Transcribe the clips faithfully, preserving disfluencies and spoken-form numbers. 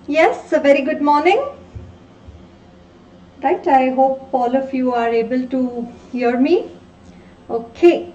Yes, a very good morning. Right, I hope all of you are able to hear me. Okay.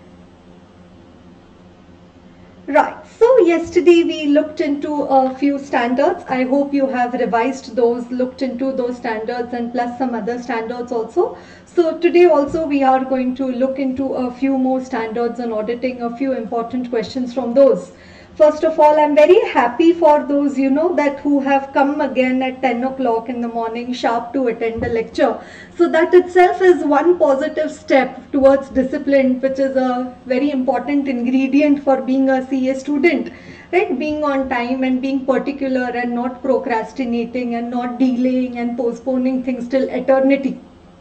Right, so yesterday we looked into a few standards. I hope you have revised those, looked into those standards and plus some other standards also. So today also we are going to look into a few more standards on auditing, a few important questions from those. First of all, I'm very happy for those, you know, that who have come again at ten o'clock in the morning sharp to attend the lecture. So that itself is one positive step towards discipline, which is a very important ingredient for being a C A student, right? Being on time and being particular and not procrastinating and not delaying and postponing things till eternity.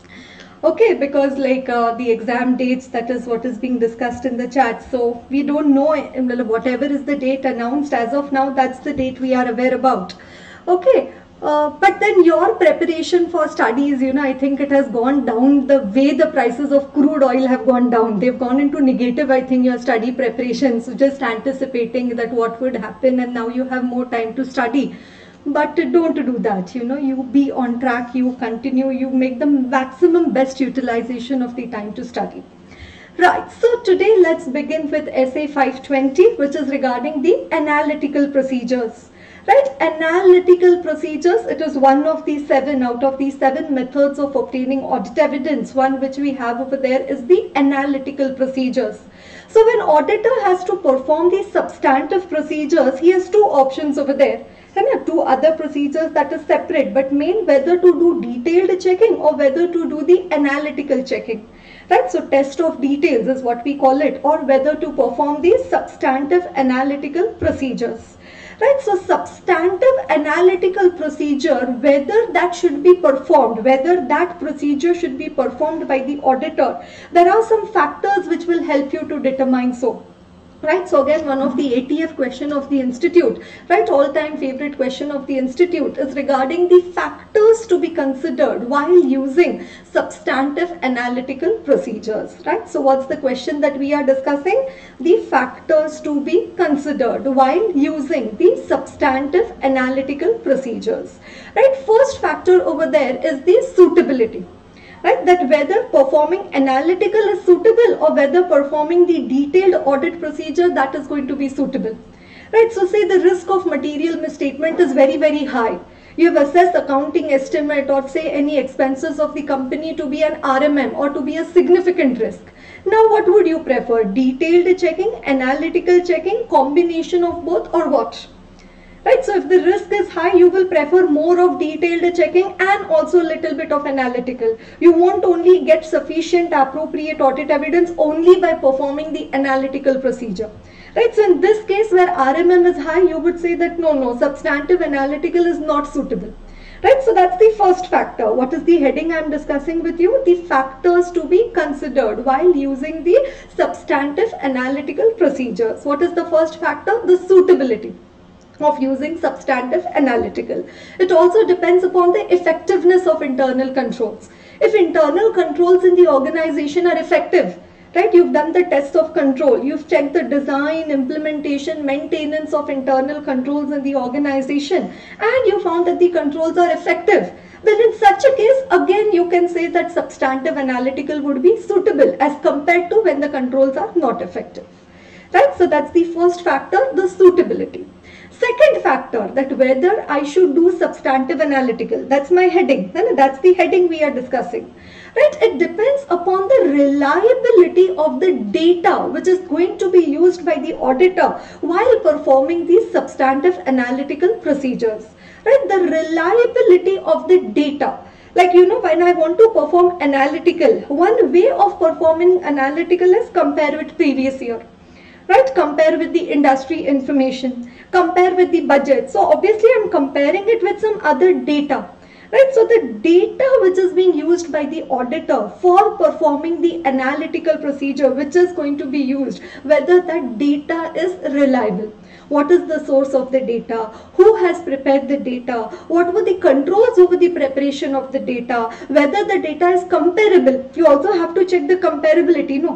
Okay, because like uh, the exam dates, that is what is being discussed in the chat. So we don't know, whatever is the date announced as of now, that's the date we are aware about. Okay, uh, but then your preparation for studies, you know, I think it has gone down the way the prices of crude oil have gone down. They've gone into negative, I think, your study preparations, just anticipating that what would happen, and now you have more time to study. But don't do that, you know, you be on track, you continue, you make the maximum best utilization of the time to study. Right, so today let's begin with essay five twenty, which is regarding the analytical procedures. Right, analytical procedures, it is one of the seven out of the seven methods of obtaining audit evidence. One which we have over there is the analytical procedures. So when auditor has to perform these substantive procedures, he has two options over there. And two other procedures that is separate, but main whether to do detailed checking or whether to do the analytical checking. Right, so test of details is what we call it, or whether to perform these substantive analytical procedures. Right, so substantive analytical procedure, whether that should be performed, whether that procedure should be performed by the auditor, there are some factors which will help you to determine so. Right, so again, one of the A T F question of the institute, right, all-time favorite question of the institute is regarding the factors to be considered while using substantive analytical procedures, right? So what's the question that we are discussing? The factors to be considered while using the substantive analytical procedures, right? First factor over there is the suitability. Right, that whether performing analytical is suitable or whether performing the detailed audit procedure, that is going to be suitable. Right, so say the risk of material misstatement is very, very high. You have assessed accounting estimate or say any expenses of the company to be an R M M or to be a significant risk. Now what would you prefer? Detailed checking, analytical checking, combination of both, or what? Right, so if the risk is high, you will prefer more of detailed checking and also a little bit of analytical. You won't only get sufficient appropriate audit evidence only by performing the analytical procedure. Right, so in this case where R M M is high, you would say that no, no, substantive analytical is not suitable. Right, so that's the first factor. What is the heading I am discussing with you? The factors to be considered while using the substantive analytical procedures. What is the first factor? The suitability of using substantive analytical. It also depends upon the effectiveness of internal controls. If internal controls in the organization are effective, right, you've done the test of control, you've checked the design, implementation, maintenance of internal controls in the organization, and you found that the controls are effective, then in such a case, again, you can say that substantive analytical would be suitable as compared to when the controls are not effective. Right, so that's the first factor, the suitability. Second factor, that whether I should do substantive analytical, that's my heading, that's the heading we are discussing. Right, it depends upon the reliability of the data which is going to be used by the auditor while performing these substantive analytical procedures. Right, the reliability of the data. Like, you know, when I want to perform analytical, one way of performing analytical is compare with previous year. Right, compare with the industry information, compare with the budget. So obviously I'm comparing it with some other data. Right, so the data which is being used by the auditor for performing the analytical procedure which is going to be used, whether that data is reliable. What is the source of the data? Who has prepared the data? What were the controls over the preparation of the data? Whether the data is comparable. You also have to check the comparability, no?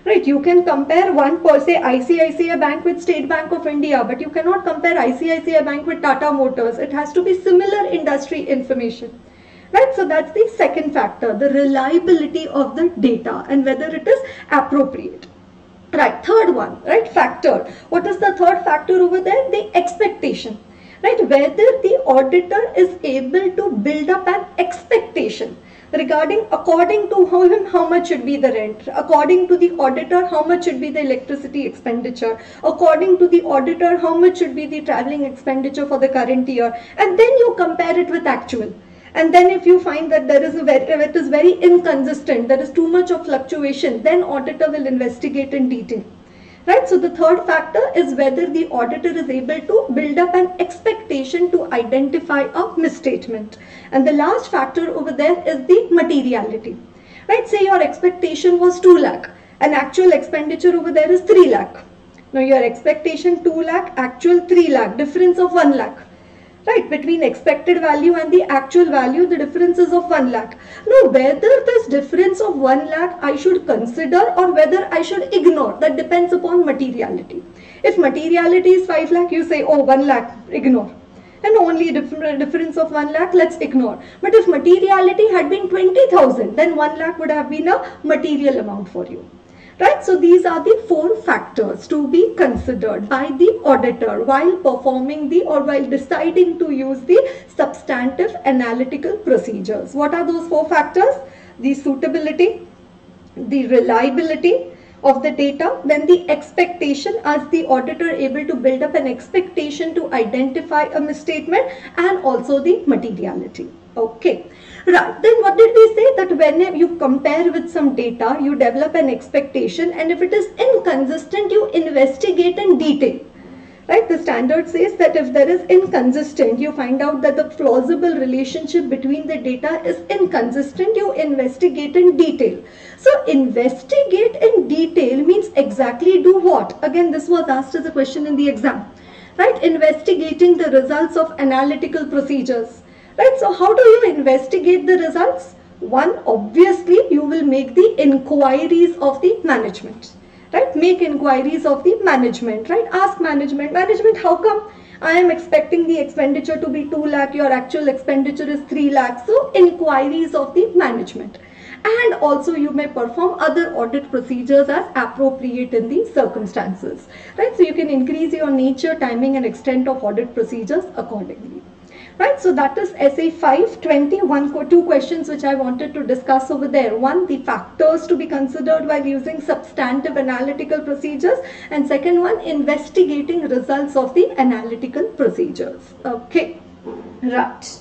Right, you can compare one per se I C I C I Bank with State Bank of India, but you cannot compare I C I C I Bank with Tata Motors. It has to be similar industry information. Right, so that's the second factor, the reliability of the data and whether it is appropriate. Right, third one, right, factor. What is the third factor over there? The expectation. Right, whether the auditor is able to build up an expectation regarding, according to him, how much should be the rent, according to the auditor, how much should be the electricity expenditure, according to the auditor, how much should be the traveling expenditure for the current year, and then you compare it with actual. And then if you find that there is a very, it is very inconsistent, there is too much of fluctuation, then auditor will investigate in detail. Right, so the third factor is whether the auditor is able to build up an expectation to identify a misstatement. And the last factor over there is the materiality. Right, say your expectation was two lakh and actual expenditure over there is three lakh. Now your expectation two lakh, actual three lakh, difference of one lakh. Right, between expected value and the actual value, the difference is of one lakh. Now, whether this difference of one lakh I should consider or whether I should ignore, that depends upon materiality. If materiality is five lakh, you say, oh, one lakh, ignore. And only different difference of one lakh, let's ignore. But if materiality had been twenty thousand, then one lakh would have been a material amount for you. Right, so these are the four factors to be considered by the auditor while performing the or while deciding to use the substantive analytical procedures. What are those four factors? The suitability, the reliability of the data, then the expectation, as the auditor able to build up an expectation to identify a misstatement, and also the materiality. Okay. Right, then what did we say? That when you compare with some data, you develop an expectation, and if it is inconsistent, you investigate in detail. Right, the standard says that if there is inconsistent, you find out that the plausible relationship between the data is inconsistent, you investigate in detail. So investigate in detail means exactly do what? Again, this was asked as a question in the exam. Right, investigating the results of analytical procedures. Right, so how do you investigate the results? One, obviously, you will make the inquiries of the management. Right, make inquiries of the management. Right, ask management, management, how come I am expecting the expenditure to be two lakh, your actual expenditure is three lakh. So, inquiries of the management. And also you may perform other audit procedures as appropriate in the circumstances. Right, so you can increase your nature, timing and extent of audit procedures accordingly. Right, so that is S A five twenty, one, two questions which I wanted to discuss over there. One, the factors to be considered while using substantive analytical procedures, and second one, investigating results of the analytical procedures. Okay, right.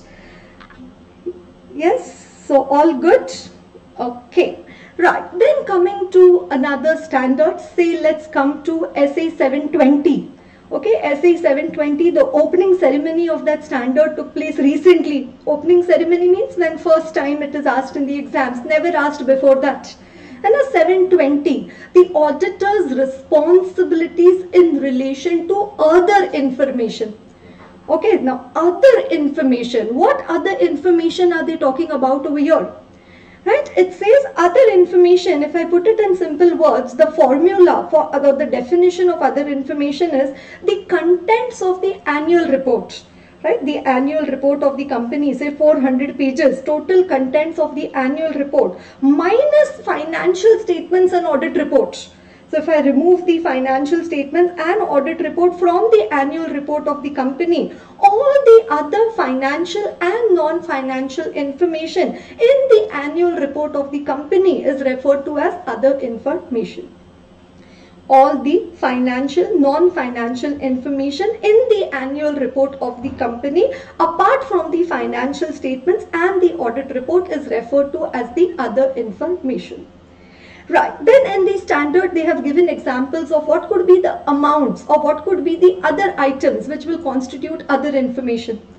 Yes, so all good. Okay, right. Then coming to another standard, say let's come to S A seven twenty. Okay, S A seven twenty, the opening ceremony of that standard took place recently. Opening ceremony means when first time it is asked in the exams, never asked before that. And a seven twenty, the auditor's responsibilities in relation to other information. Okay, now other information, what other information are they talking about over here? Right, it says other information. If I put it in simple words, the formula for other, the definition of other information is the contents of the annual report. Right, the annual report of the company, say four hundred pages, total contents of the annual report minus financial statements and audit reports. So if I remove the financial statements and audit report from the annual report of the company, all the other financial and non-financial information in the annual report of the company is referred to as other information. All the financial, non-financial information in the annual report of the company, apart from the financial statements and the audit report, is referred to as the other information. Right, then in the standard they have given examples of what could be the amounts or what could be the other items which will constitute other information.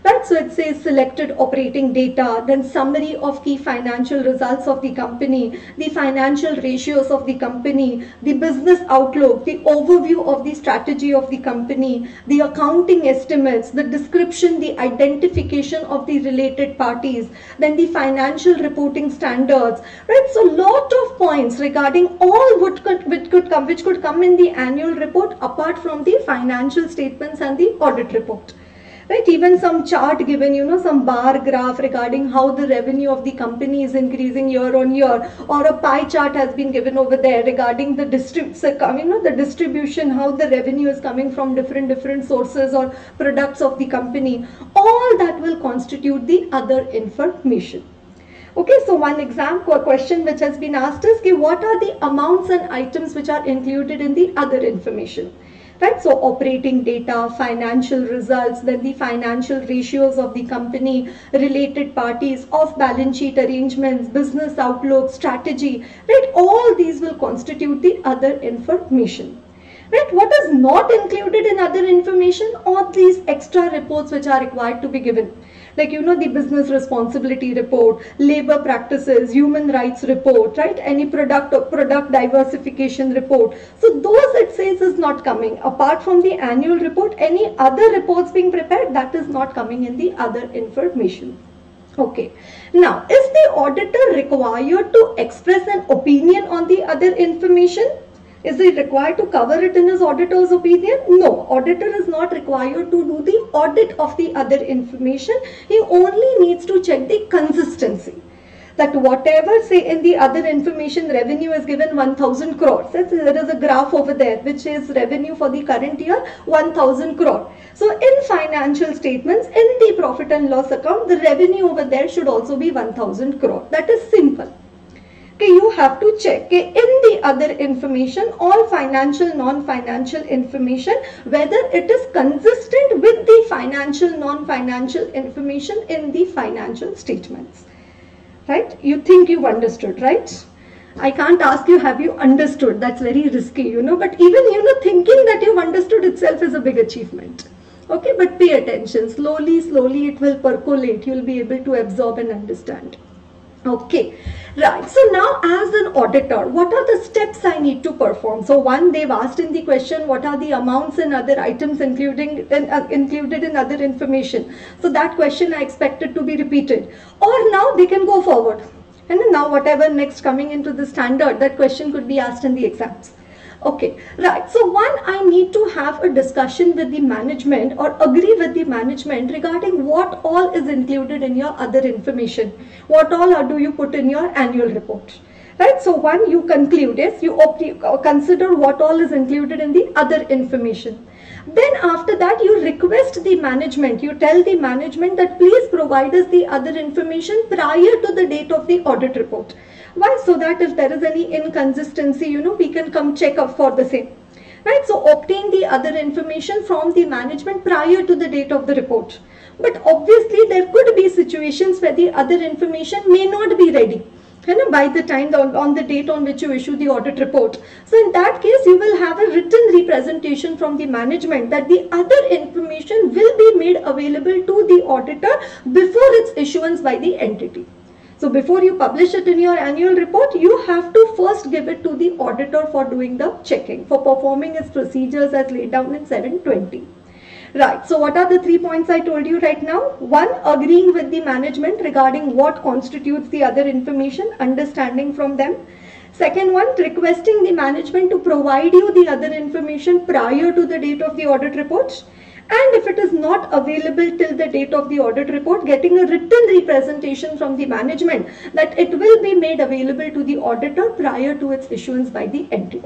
right? So it says selected operating data, then summary of key financial results of the company, the financial ratios of the company, the business outlook, the overview of the strategy of the company, the accounting estimates, the description, the identification of the related parties, then the financial reporting standards, right? So lot of points regarding all what could, which could come, which could come in the annual report apart from the financial statements and the audit report. Right, even some chart given, you know, some bar graph regarding how the revenue of the company is increasing year on year, or a pie chart has been given over there regarding the distrib you know, the distribution, how the revenue is coming from different different sources or products of the company. All that will constitute the other information. Okay, so one exam question which has been asked is, okay, what are the amounts and items which are included in the other information? Right, so operating data, financial results, then the financial ratios of the company, related parties, off balance sheet arrangements, business outlook, strategy, right, all these will constitute the other information. Right, what is not included in other information? All these extra reports which are required to be given. Like, you know, the business responsibility report, labor practices, human rights report, right? Any product or product diversification report. So those, it says, is not coming. Apart from the annual report, any other reports being prepared, that is not coming in the other information. Okay. Now, is the auditor required to express an opinion on the other information? Is he required to cover it in his auditor's opinion? No, auditor is not required to do the audit of the other information. He only needs to check the consistency. That whatever, say, in the other information, revenue is given one thousand crores. There is a graph over there which is revenue for the current year one thousand crore. So in financial statements, in the profit and loss account, the revenue over there should also be one thousand crore. That is simple. Okay, you have to check, okay, in the other information, all financial, non-financial information, whether it is consistent with the financial, non-financial information in the financial statements. Right? You think you've understood, right? I can't ask you, have you understood? That's very risky, you know, but even, you know, thinking that you've understood itself is a big achievement. Okay, but pay attention. Slowly, slowly it will percolate. You'll be able to absorb and understand. Okay, right. So now as an auditor, what are the steps I need to perform? So one, they've asked in the question, what are the amounts and other items including uh, included in other information? So that question I expected to be repeated. Or now they can go forward. And now whatever next coming into the standard, that question could be asked in the exams. Okay, right. So one, I need to have a discussion with the management or agree with the management regarding what all is included in your other information. What all are, do you put in your annual report? Right. So one, you conclude, yes, you consider what all is included in the other information. Then after that, you request the management, you tell the management that please provide us the other information prior to the date of the audit report. Why? So that if there is any inconsistency, you know, we can come check up for the same. Right? So obtain the other information from the management prior to the date of the report. But obviously there could be situations where the other information may not be ready, you know, by the time, the, on the date on which you issue the audit report. So in that case, you will have a written representation from the management that the other information will be made available to the auditor before its issuance by the entity. So before you publish it in your annual report, you have to first give it to the auditor for doing the checking, for performing its procedures as laid down in seven twenty. Right, so what are the three points I told you right now? One, agreeing with the management regarding what constitutes the other information, understanding from them. Second one, requesting the management to provide you the other information prior to the date of the audit report. And if it is not available till the date of the audit report, getting a written representation from the management that it will be made available to the auditor prior to its issuance by the entity.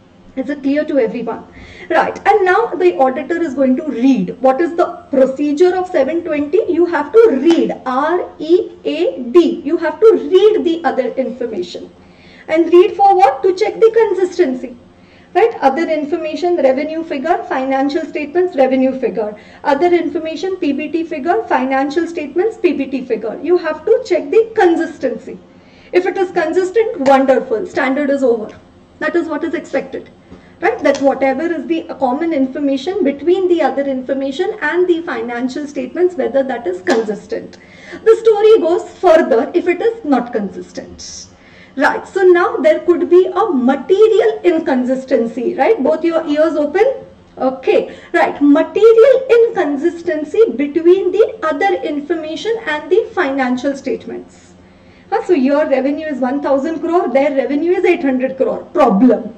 Is it clear to everyone? Right. And now the auditor is going to read. What is the procedure of seven twenty? You have to read, R E A D. You have to read the other information. And read for what? To check the consistency. Right, other information, revenue figure, financial statements, revenue figure. Other information, P B T figure, financial statements, P B T figure. You have to check the consistency. If it is consistent, wonderful, standard is over. That is what is expected. right? That whatever is the common information between the other information and the financial statements, whether that is consistent. The story goes further if it is not consistent. Right, so now there could be a material inconsistency, right? Both your ears open? Okay, right. Material inconsistency between the other information and the financial statements. Uh, so your revenue is one thousand crore, their revenue is eight hundred crore. Problem.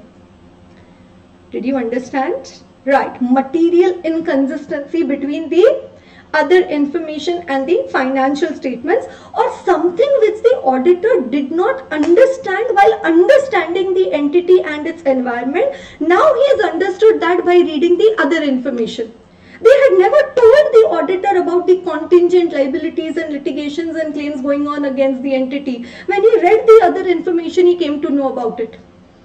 Did you understand? Right. Material inconsistency between the other information and the financial statements, or something which the auditor did not understand while understanding the entity and its environment. Now he has understood that by reading the other information. They had never told the auditor about the contingent liabilities and litigations and claims going on against the entity. When he read the other information, he came to know about it.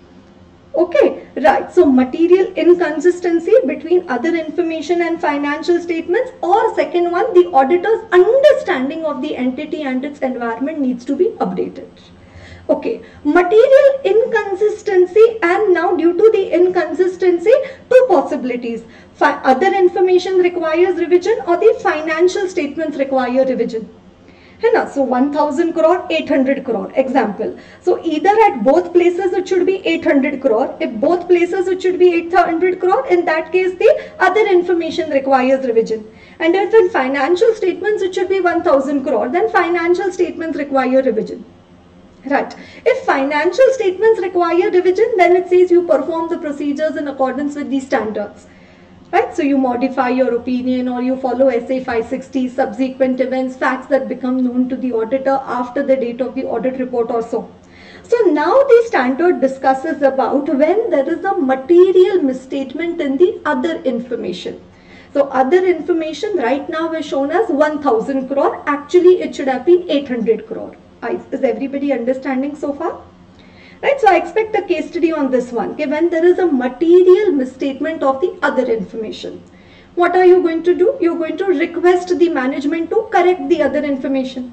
Okay, right. So material inconsistency between other information and financial statements, or second one, the auditor's understanding of the entity and its environment needs to be updated. Okay, material inconsistency, and now due to the inconsistency, two possibilities. Fi other information requires revision, or the financial statements require revision. So one thousand crore, eight hundred crore, example. So either at both places it should be eight hundred crore. If both places it should be eight hundred crore, in that case the other information requires revision. And if in financial statements it should be one thousand crore, then financial statements require revision. Right. If financial statements require revision, then it says you perform the procedures in accordance with these standards. Right, so you modify your opinion, or you follow S A five sixty, subsequent events, facts that become known to the auditor after the date of the audit report or so. So now the standard discusses about when there is a material misstatement in the other information. So other information right now is shown as one thousand crore, actually it should have been eight hundred crore. Is everybody understanding so far? Right, so I expect a case study on this one. Okay, when there is a material misstatement of the other information, what are you going to do? You're going to request the management to correct the other information.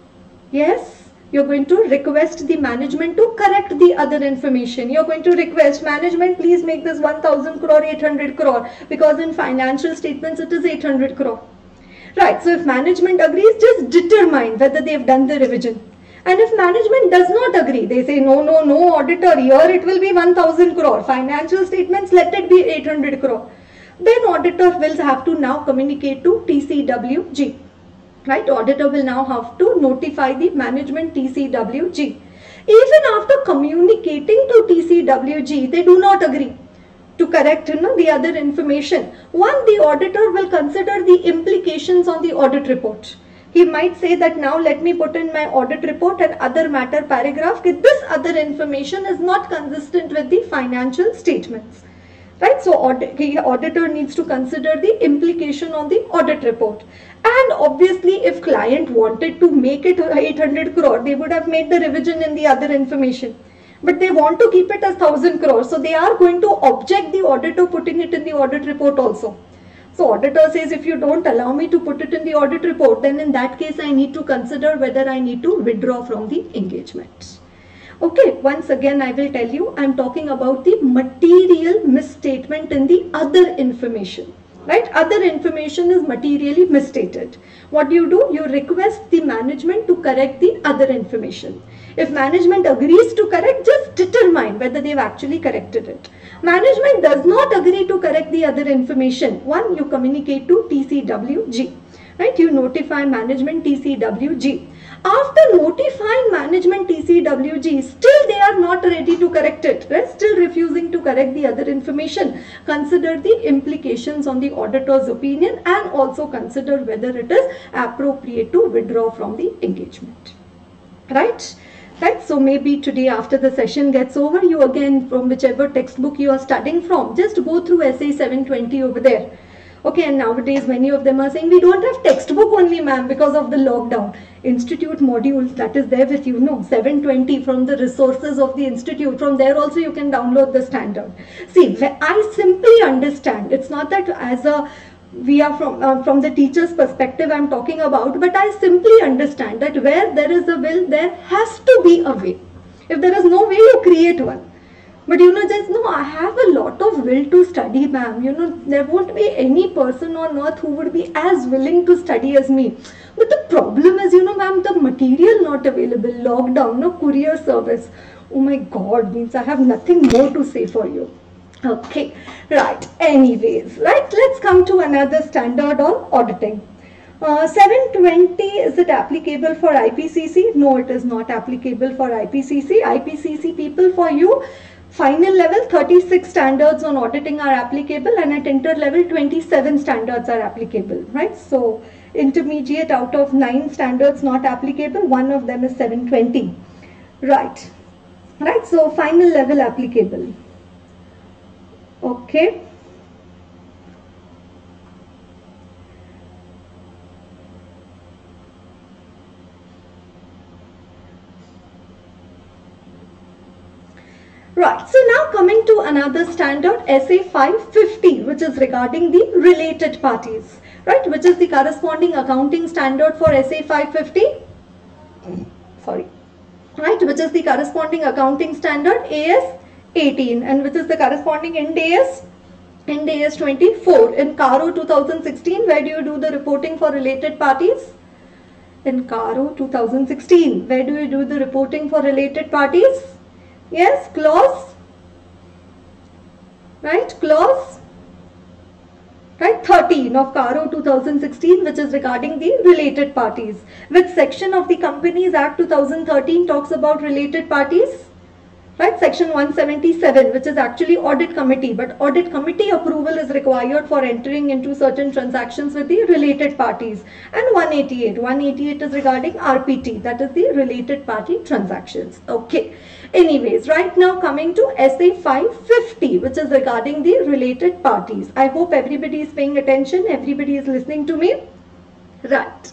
Yes, you're going to request the management to correct the other information. You're going to request management, please make this one thousand crore eight hundred crore, because in financial statements it is eight hundred crore. Right, so if management agrees, just determine whether they've done the revision. And if management does not agree, they say no, no, no, auditor, here it will be one thousand crore. Financial statements, let it be eight hundred crore. Then auditor will have to now communicate to T C W G. Right, auditor will now have to notify the management T C W G. Even after communicating to T C W G, they do not agree to correct you know, the other information. One, the auditor will consider the implications on the audit report. He might say that now let me put in my audit report and other matter paragraph that this other information is not consistent with the financial statements. Right, so audit, the auditor needs to consider the implication on the audit report. And obviously if client wanted to make it eight hundred crore, they would have made the revision in the other information. But they want to keep it as one thousand crore, so they are going to object the auditor putting it in the audit report also. So auditor says, if you don't allow me to put it in the audit report, then in that case I need to consider whether I need to withdraw from the engagement. Okay, once again I will tell you, I am talking about the material misstatement in the other information. Right, other information is materially misstated. What do you do? You request the management to correct the other information. If management agrees to correct, just determine whether they've actually corrected it. Management does not agree to correct the other information. One, you communicate to T C W G. Right, you notify management T C W G. After notifying management T C W G, still they are not ready to correct it, right? Still refusing to correct the other information. Consider the implications on the auditor's opinion and also consider whether it is appropriate to withdraw from the engagement. Right? Right? So maybe today after the session gets over, you again from whichever textbook you are studying from, just go through S A seven twenty over there. Okay, and nowadays many of them are saying we don't have textbook only, ma'am, because of the lockdown. Institute modules, that is there with you, no, seven twenty from the resources of the institute. From there also you can download the standard. See, I simply understand, it's not that as a, we are from, uh, from the teacher's perspective I'm talking about, but I simply understand that where there is a will, there has to be a way. If there is no way, you create one. But you know, just no, I have a lot of will to study, ma'am. You know, there won't be any person on earth who would be as willing to study as me. But the problem is, you know, ma'am, the material not available, lockdown, no courier service. Oh my God, means I have nothing more to say for you. Okay, right. Anyways, right, let's come to another standard on auditing. Uh, seven twenty, is it applicable for I P C C? No, it is not applicable for I P C C. I P C C people, for you, final level thirty-six standards on auditing are applicable, and at inter level twenty-seven standards are applicable, right? So intermediate, out of nine standards not applicable, one of them is seven twenty, right? Right, so final level applicable. Okay. Right, so now coming to another standard, S A five fifty, which is regarding the related parties, right, which is the corresponding accounting standard for S A five fifty, sorry, right, which is the corresponding accounting standard A S eighteen, and which is the corresponding Ind AS, Ind AS twenty-four. In Caro two thousand sixteen, where do you do the reporting for related parties? In Caro two thousand sixteen, where do you do the reporting for related parties? Yes, clause, right, clause, right, thirteen of Caro two thousand sixteen, which is regarding the related parties. Which section of the Companies Act two thousand thirteen talks about related parties? Right, section one seventy-seven, which is actually audit committee, but audit committee approval is required for entering into certain transactions with the related parties. And one eighty-eight, one eighty-eight is regarding R P T, that is the related party transactions. Okay. Anyways, right now coming to S A five fifty, which is regarding the related parties. I hope everybody is paying attention, everybody is listening to me. Right.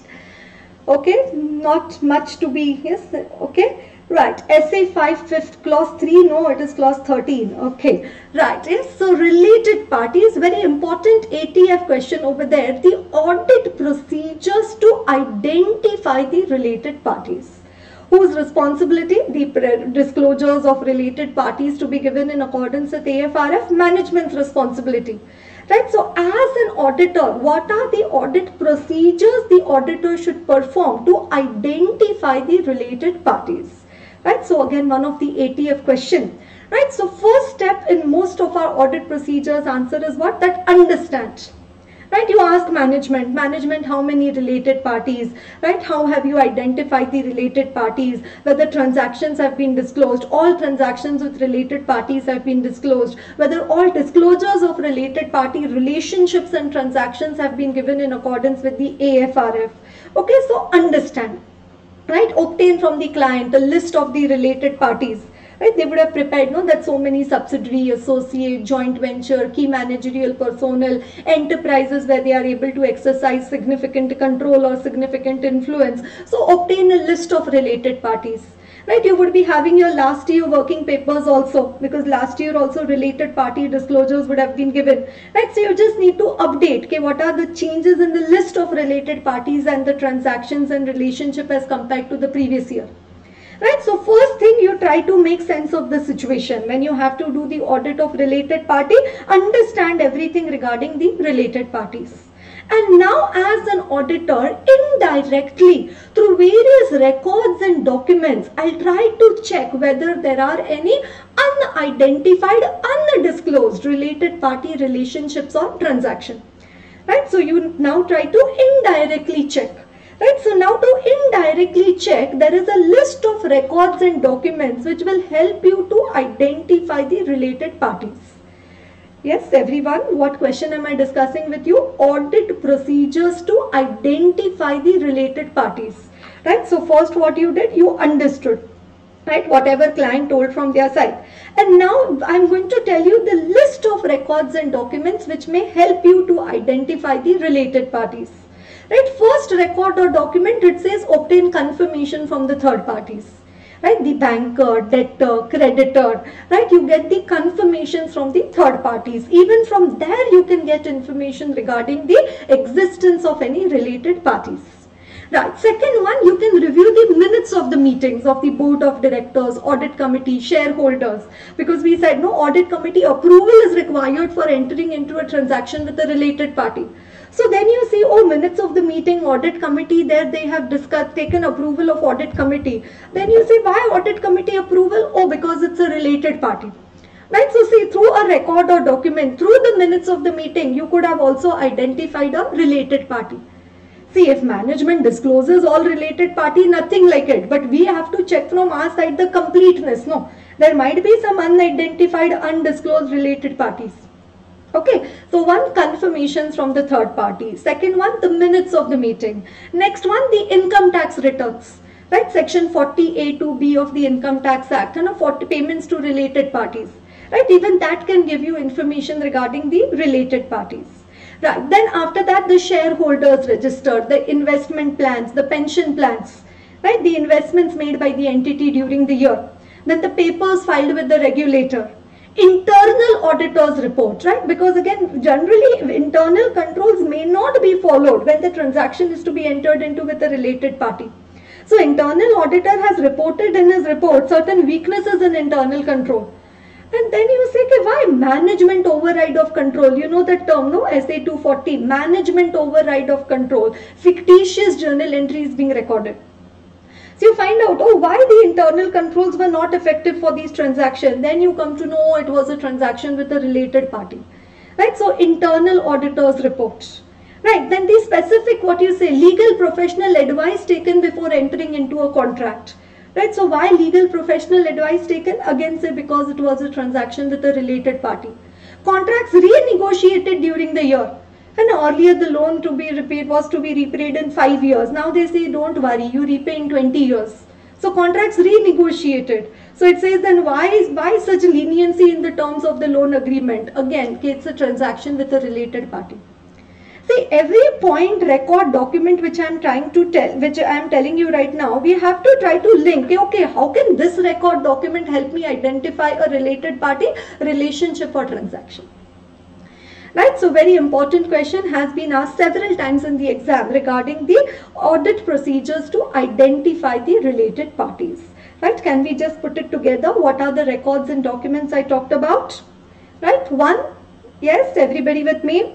Okay, not much to be, yes, okay. Right, S A five fifty, clause three, no, it is clause thirteen. Okay, right, yes, so related parties, very important A T F question over there, the audit procedures to identify the related parties. Whose responsibility? The disclosures of related parties to be given in accordance with A F R F, management's responsibility. Right, so as an auditor, what are the audit procedures the auditor should perform to identify the related parties? Right, so again one of the A T F question. Right, so first step in most of our audit procedures answer is what? That understand. Right, you ask management, management how many related parties, right, how have you identified the related parties, whether transactions have been disclosed, all transactions with related parties have been disclosed, whether all disclosures of related party relationships and transactions have been given in accordance with the A F R F. Okay, so understand. Right, obtain from the client a list of the related parties. Right, they would have prepared, no, that so many subsidiary, associate, joint venture, key managerial personnel, enterprises where they are able to exercise significant control or significant influence. So obtain a list of related parties. Right, you would be having your last year working papers also, because last year also related party disclosures would have been given. Right, so you just need to update, okay, what are the changes in the list of related parties and the transactions and relationship as compared to the previous year. Right, so first thing, you try to make sense of the situation. When you have to do the audit of related party, understand everything regarding the related parties. And now as an auditor, indirectly, through various records and documents, I'll try to check whether there are any unidentified, undisclosed related party relationships or transaction. Right, so you now try to indirectly check. Right, so now to indirectly check, there is a list of records and documents which will help you to identify the related parties. Yes, everyone, what question am I discussing with you? Audit procedures to identify the related parties. Right, so first what you did, you understood, right, whatever client told from their side. And now I'm going to tell you the list of records and documents which may help you to identify the related parties. Right, first record or document, it says obtain confirmation from the third parties. Right, the banker, debtor, creditor, right, you get the confirmations from the third parties. Even from there you can get information regarding the existence of any related parties. Right, second one, you can review the minutes of the meetings of the board of directors, audit committee, shareholders, because we said no, audit committee approval is required for entering into a transaction with a related party. So then you see, oh, minutes of the meeting, audit committee, there they have discussed, taken approval of audit committee. Then you say, why audit committee approval? Oh, because it's a related party. Right, so see, through a record or document, through the minutes of the meeting, you could have also identified a related party. See, if management discloses all related party, nothing like it. But we have to check from our side the completeness. No, there might be some unidentified, undisclosed related parties. Okay, so one, confirmations from the third party. Second one, the minutes of the meeting. Next one, the income tax returns. Right, section forty A two B of the Income Tax Act, and you know, forty payments to related parties. Right, even that can give you information regarding the related parties. Right, then after that, the shareholders register, the investment plans, the pension plans, right, the investments made by the entity during the year. Then the papers filed with the regulator. Internal auditors report, right, because again, generally internal controls may not be followed when the transaction is to be entered into with a related party. So internal auditor has reported in his report certain weaknesses in internal control. And then you say, okay, why management override of control? You know that term, no? S A two forty, management override of control, fictitious journal entries being recorded. So you find out, oh, why the internal controls were not effective for these transactions. Then you come to know it was a transaction with a related party. Right, so internal auditors report. Right, then the specific, what you say, legal professional advice taken before entering into a contract. Right, so why legal professional advice taken? Again, say because it was a transaction with a related party. Contracts renegotiated during the year. And earlier the loan to be repaid was to be repaid in five years. Now they say don't worry, you repay in twenty years. So contracts renegotiated. So it says then why is why such leniency in the terms of the loan agreement? Again, it's a transaction with a related party. See, every point, record, document which I am trying to tell, which I am telling you right now, we have to try to link, okay, how can this record document help me identify a related party, relationship or transaction? Right, so very important question has been asked several times in the exam regarding the audit procedures to identify the related parties. Right, can we just put it together? What are the records and documents I talked about? Right, one, yes, everybody with me?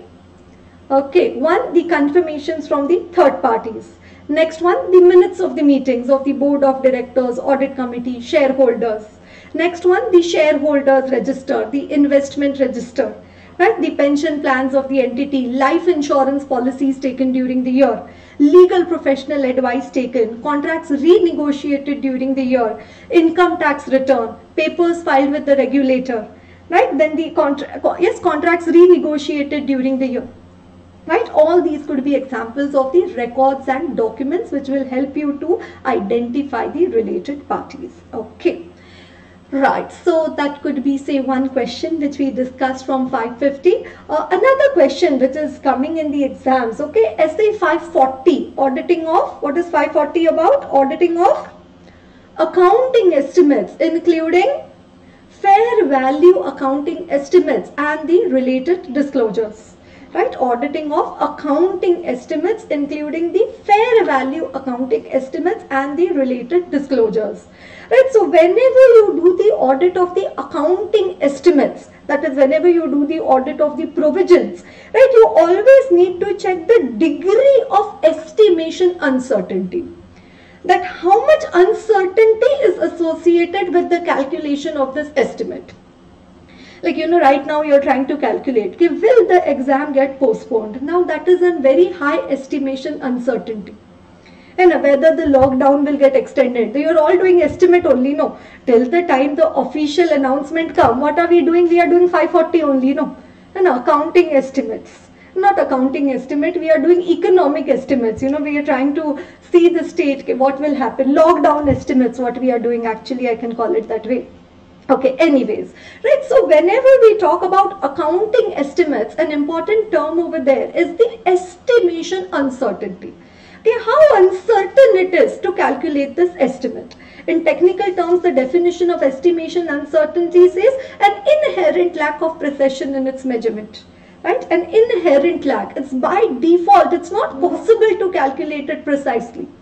Okay, one, the confirmations from the third parties. Next one, the minutes of the meetings of the board of directors, audit committee, shareholders. Next one, the shareholders register, the investment register, right? The pension plans of the entity, life insurance policies taken during the year, legal professional advice taken, contracts renegotiated during the year, income tax return, papers filed with the regulator, right? Then the contra yes, contracts renegotiated during the year. Right, all these could be examples of the records and documents which will help you to identify the related parties. Okay, right, so that could be say one question which we discussed from five fifty. Uh, another question which is coming in the exams, okay, S A five forty, auditing of, what is five forty about? Auditing of accounting estimates including fair value accounting estimates and the related disclosures. Right, auditing of accounting estimates including the fair value accounting estimates and the related disclosures. Right, so whenever you do the audit of the accounting estimates, that is whenever you do the audit of the provisions, right, you always need to check the degree of estimation uncertainty. That how much uncertainty is associated with the calculation of this estimate. Like, you know, right now you're trying to calculate, okay, will the exam get postponed? Now that is a very high estimation uncertainty. And whether the lockdown will get extended. You're all doing estimate only, no. Till the time the official announcement come, what are we doing? We are doing five forty only, no. And accounting estimates. Not accounting estimate, we are doing economic estimates. You know, we are trying to see the state, okay, what will happen. Lockdown estimates, what we are doing, actually I can call it that way. Okay, anyways, right, so whenever we talk about accounting estimates, an important term over there is the estimation uncertainty. Okay, how uncertain it is to calculate this estimate. In technical terms, the definition of estimation uncertainty says an inherent lack of precision in its measurement. Right, an inherent lack, it's by default, it's not possible to calculate it precisely.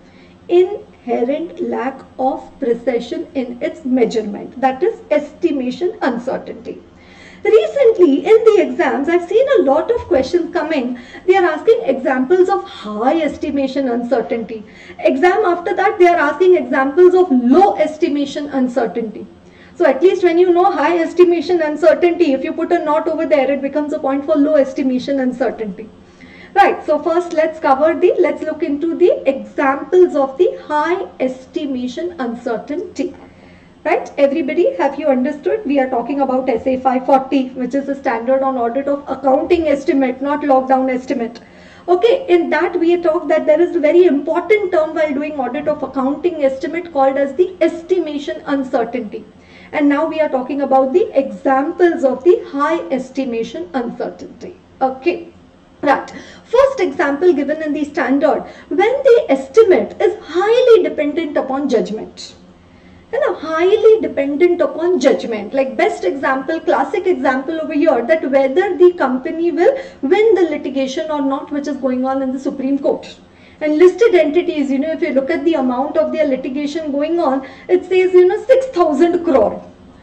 inherent lack of precision in its measurement. That is estimation uncertainty. Recently in the exams, I've seen a lot of questions coming. They are asking examples of high estimation uncertainty. Exam after that, they are asking examples of low estimation uncertainty. So at least when you know high estimation uncertainty, if you put a naught over there, it becomes a point for low estimation uncertainty. Right, so first let's cover the, let's look into the examples of the high estimation uncertainty. Right, everybody, have you understood? We are talking about S A five forty, which is the standard on audit of accounting estimate, not lockdown estimate. Okay, in that we talk that there is a very important term while doing audit of accounting estimate called as the estimation uncertainty. And now we are talking about the examples of the high estimation uncertainty. Okay. Right. First example given in the standard, when the estimate is highly dependent upon judgment. You know, highly dependent upon judgment. Like best example, classic example over here, that whether the company will win the litigation or not, which is going on in the Supreme Court. And listed entities, you know, if you look at the amount of their litigation going on, it says, you know, six thousand crore.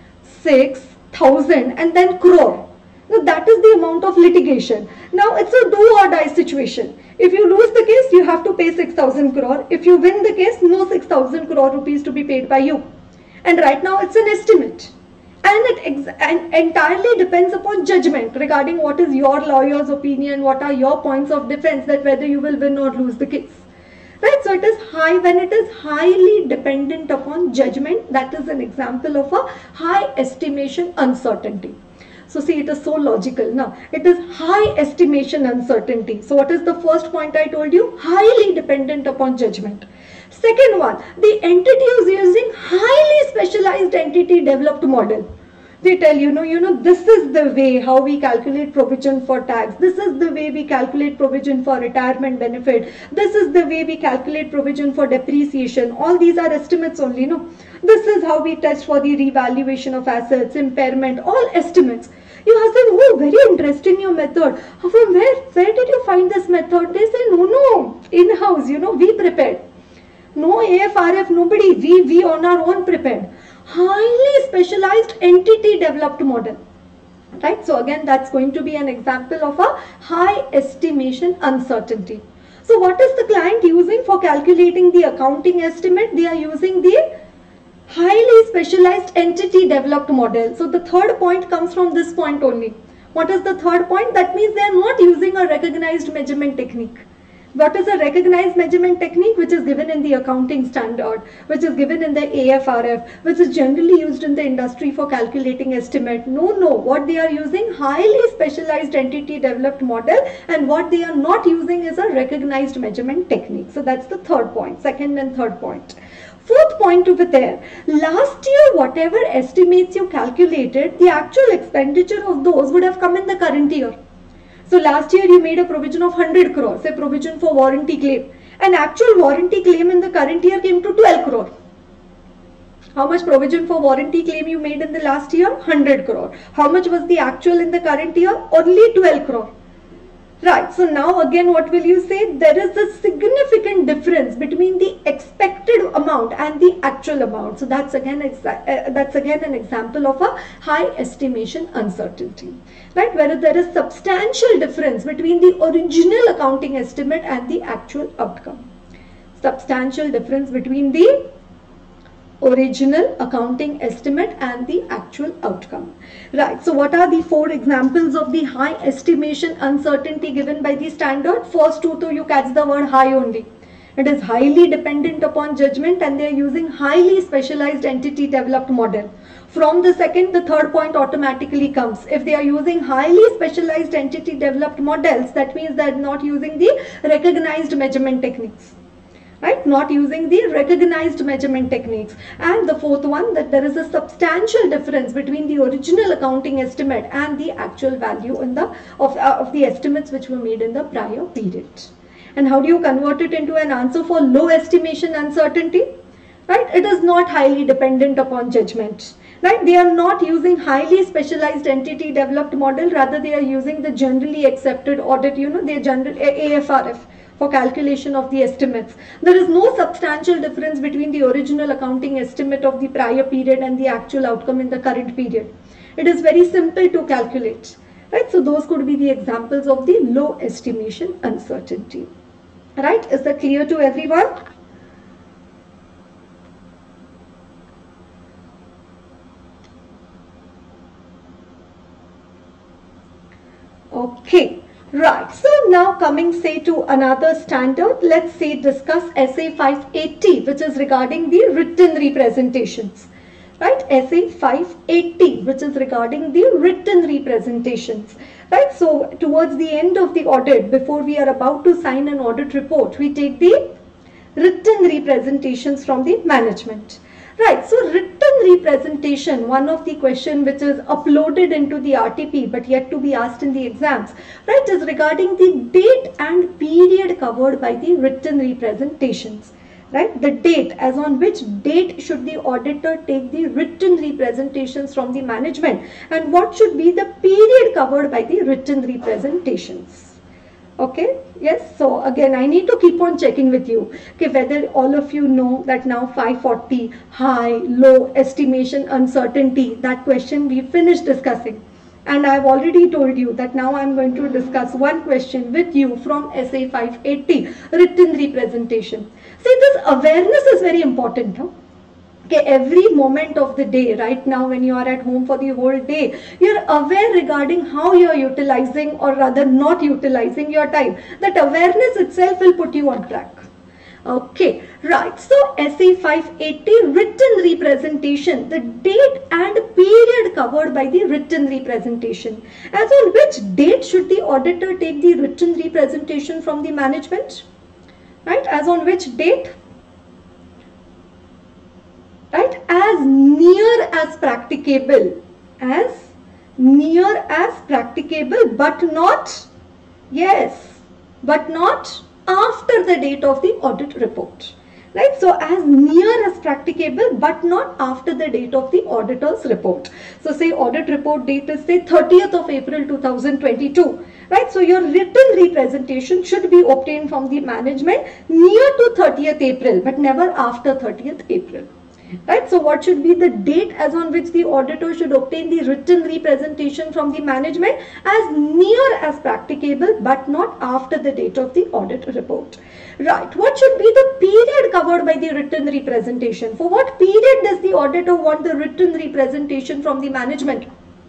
six thousand and then crore. Now that is the amount of litigation. Now it's a do or die situation. If you lose the case, you have to pay six thousand crore. If you win the case, no six thousand crore rupees to be paid by you. And right now it's an estimate. And it ex and entirely depends upon judgment regarding what is your lawyer's opinion, what are your points of defense, that whether you will win or lose the case. Right, so it is high, when it is highly dependent upon judgment, that is an example of a high estimation uncertainty. So see, it is so logical now. It is high estimation uncertainty. So what is the first point I told you? Highly dependent upon judgment. Second one, the entity is using highly specialized entity developed model. They tell you, know, you know, this is the way how we calculate provision for tax. This is the way we calculate provision for retirement benefit. This is the way we calculate provision for depreciation. All these are estimates only, no? This is how we test for the revaluation of assets, impairment, all estimates. You ask them, oh, very interesting your method. From where? Where did you find this method? They say, no, no, in-house, you know, we prepared. No A F R F, nobody, we, we on our own prepared. Highly specialized entity developed model. Right, so again that's going to be an example of a high estimation uncertainty. So what is the client using for calculating the accounting estimate? They are using the highly specialized entity developed model. So the third point comes from this point only. What is the third point? That means they are not using a recognized measurement technique. What is a recognized measurement technique? Which is given in the accounting standard, which is given in the A F R F, which is generally used in the industry for calculating estimate. No, no, what they are using, highly specialized entity developed model, and what they are not using is a recognized measurement technique. So that's the third point, second and third point. Fourth point over there, last year whatever estimates you calculated, the actual expenditure of those would have come in the current year. So last year you made a provision of one hundred crore, say provision for warranty claim. An actual warranty claim in the current year came to twelve crore. How much provision for warranty claim you made in the last year? one hundred crore. How much was the actual in the current year? Only twelve crore. Right, so now again what will you say? There is a significant difference between the expected amount and the actual amount. So that's again, uh, that's again an example of a high estimation uncertainty. Right, where there is substantial difference between the original accounting estimate and the actual outcome. Substantial difference between the original accounting estimate and the actual outcome. Right, so what are the four examples of the high estimation uncertainty given by the standard? First two, so you catch the word high only. It is highly dependent upon judgment and they are using highly specialized entity developed model. From the second, the third point automatically comes. If they are using highly specialized entity developed models, that means they are not using the recognized measurement techniques. Right, not using the recognized measurement techniques. And the fourth one, that there is a substantial difference between the original accounting estimate and the actual value in the of, uh, of the estimates which were made in the prior period. And how do you convert it into an answer for low estimation uncertainty? Right, it is not highly dependent upon judgment. Right, they are not using highly specialized entity developed model, rather they are using the generally accepted audit, you know, they general A F R F. for calculation of the estimates. There is no substantial difference between the original accounting estimate of the prior period and the actual outcome in the current period. It is very simple to calculate, right? So those could be the examples of the low estimation uncertainty, right? Is that clear to everyone? Okay, right. So now coming say to another standard, let's say discuss S A five eighty, which is regarding the written representations. Right, S A five eighty, which is regarding the written representations. Right, so towards the end of the audit, before we are about to sign an audit report, we take the written representations from the management. Right, so written representation, one of the question which is uploaded into the R T P but yet to be asked in the exams, right, is regarding the date and period covered by the written representations. Right, the date, as on which date should the auditor take the written representations from the management, and what should be the period covered by the written representations. Okay, yes, so again I need to keep on checking with you, okay, whether all of you know that now five forty, high, low, estimation, uncertainty, that question we finished discussing. And I have already told you that now I am going to discuss one question with you from S A five eighty, written representation. See, this awareness is very important. Huh? Okay, every moment of the day, right now when you are at home for the whole day, you are aware regarding how you are utilizing, or rather not utilizing, your time. That awareness itself will put you on track. Okay, right. So S A five eighty, written representation, the date and period covered by the written representation. As on which date should the auditor take the written representation from the management? Right, as on which date? Right, as near as practicable, as near as practicable, but not, yes, but not after the date of the audit report. Right, so as near as practicable, but not after the date of the auditor's report. So say audit report date is say thirtieth of April two thousand twenty-two. Right, so your written representation should be obtained from the management near to thirtieth April, but never after thirtieth April. Right, so what should be the date as on which the auditor should obtain the written representation from the management? As near as practicable, but not after the date of the audit report. Right, what should be the period covered by the written representation? For what period does the auditor want the written representation from the management?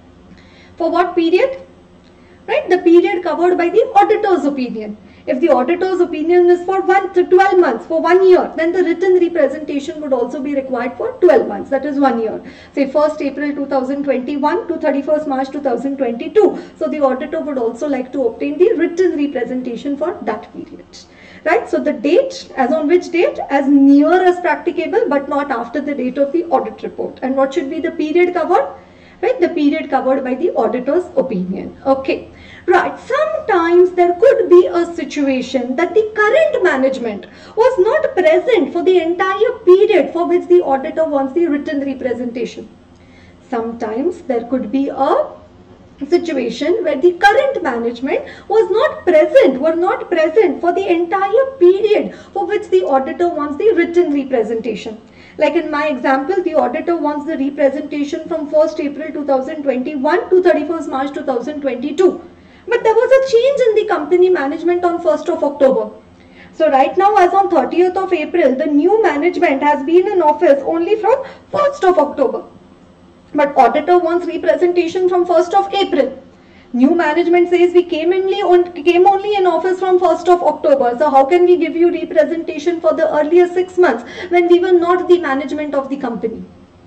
For what period? Right, the period covered by the auditor's opinion. If the auditor's opinion is for one to twelve months, for one year, then the written representation would also be required for twelve months, that is one year. Say first April two thousand twenty-one to thirty-first March two thousand twenty-two. So the auditor would also like to obtain the written representation for that period. Right, so the date, as on which date? As near as practicable, but not after the date of the audit report. And what should be the period covered? Right, the period covered by the auditor's opinion. Okay. Right, sometimes there could be a situation that the current management was not present for the entire period for which the auditor wants the written representation. Sometimes there could be a situation where the current management was not present, were not present for the entire period for which the auditor wants the written representation. Like in my example, the auditor wants the representation from first April two thousand twenty-one to thirty-first March two thousand twenty-two. But there was a change in the company management on first of October. So right now, as on thirtieth of April, the new management has been in office only from first of October. But auditor wants representation from first of April. New management says we came only, on, came only in office from first of October. So how can we give you representation for the earlier six months when we were not the management of the company?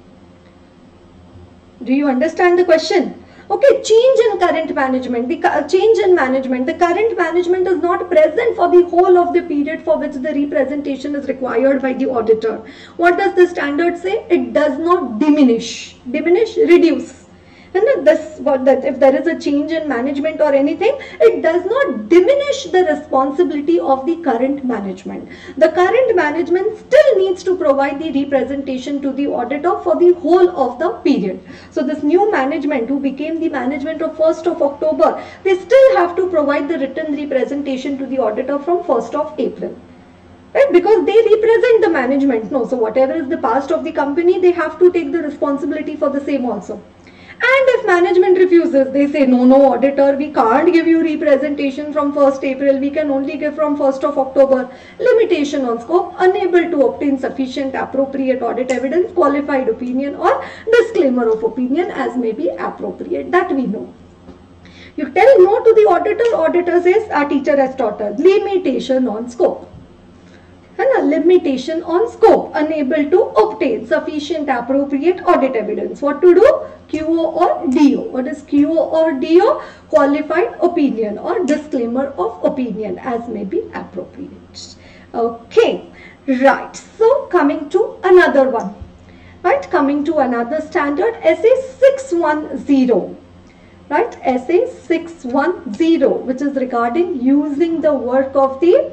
Do you understand the question? Okay, change in current management, the change in management, the current management is not present for the whole of the period for which the representation is required by the auditor. What does the standard say? It does not diminish, diminish, reduce. And this, what that if there is a change in management or anything, it does not diminish the responsibility of the current management. The current management still needs to provide the representation to the auditor for the whole of the period. So this new management who became the management of first of October, they still have to provide the written representation to the auditor from first of April. Right? Because they represent the management. No, so whatever is the past of the company, they have to take the responsibility for the same also. And if management refuses, they say, no, no, auditor, we can't give you representation from first April, we can only give from first of October. Limitation on scope, unable to obtain sufficient appropriate audit evidence, qualified opinion or disclaimer of opinion as may be appropriate. That we know. You tell no to the auditor, auditor says, our teacher has taught us. Limitation on scope. And a limitation on scope, unable to obtain sufficient appropriate audit evidence. What to do? Q O or D O. What is Q O or D O? Qualified opinion or disclaimer of opinion as may be appropriate. Okay, right. So coming to another one, right? Coming to another standard, S A six one zero. Right? S A six one zero, which is regarding using the work of the